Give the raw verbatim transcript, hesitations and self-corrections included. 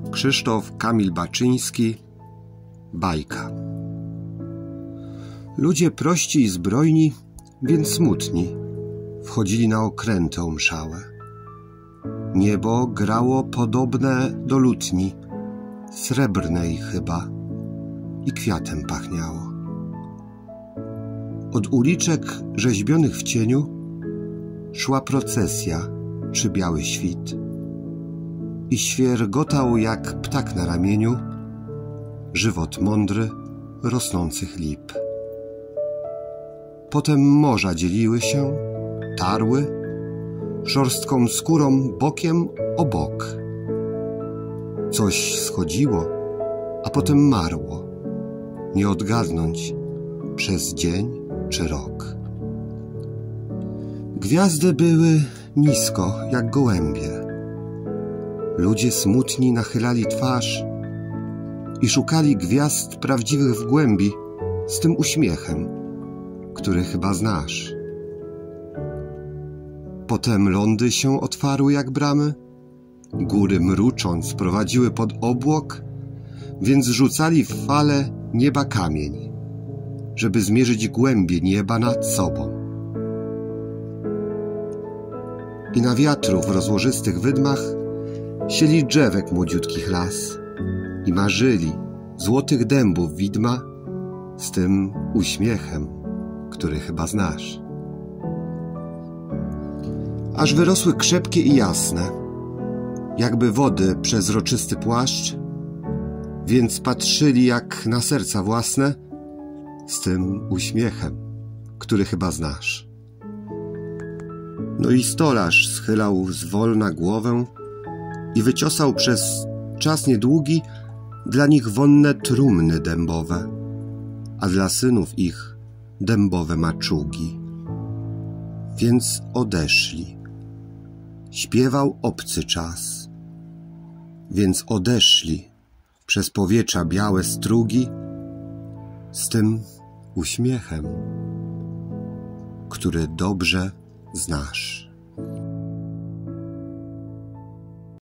Krzysztof Kamil Baczyński. Bajka. Ludzie prości i zbrojni, więc smutni, wchodzili na okręty omszałe. Niebo grało podobne do lutni, srebrnej chyba, i kwiatem pachniało. Od uliczek rzeźbionych w cieniu szła procesja czy biały świt i świergotał jak ptak na ramieniu żywot mądry rosnących lip. Potem morza dzieliły się, tarły, szorstką skórą bokiem o bok. Coś schodziło, a potem marło, nie odgadnąć przez dzień czy rok. Gwiazdy były nisko jak gołębie. Ludzie smutni nachylali twarz i szukali gwiazd prawdziwych w głębi z tym uśmiechem, który chyba znasz. Potem lądy się otwarły jak bramy, góry mrucząc prowadziły pod obłok, więc rzucali w fale nieba kamień, żeby zmierzyć głębie nieba nad sobą. I na wiatru w rozłożystych wydmach sieli drzewek młodziutkich las i marzyli złotych dębów widma z tym uśmiechem, który chyba znasz. Aż wyrosły krzepkie i jasne, jakby wody przezroczysty płaszcz, więc patrzyli jak na serca własne z tym uśmiechem, który chyba znasz. No i stolarz schylał zwolna głowę i wyciosał przez czas niedługi dla nich wonne trumny dębowe, a dla synów ich dębowe maczugi. Więc odeszli. Śpiewał obcy czas. Więc odeszli przez powietrza białe strugi z tym uśmiechem, który dobrze znasz.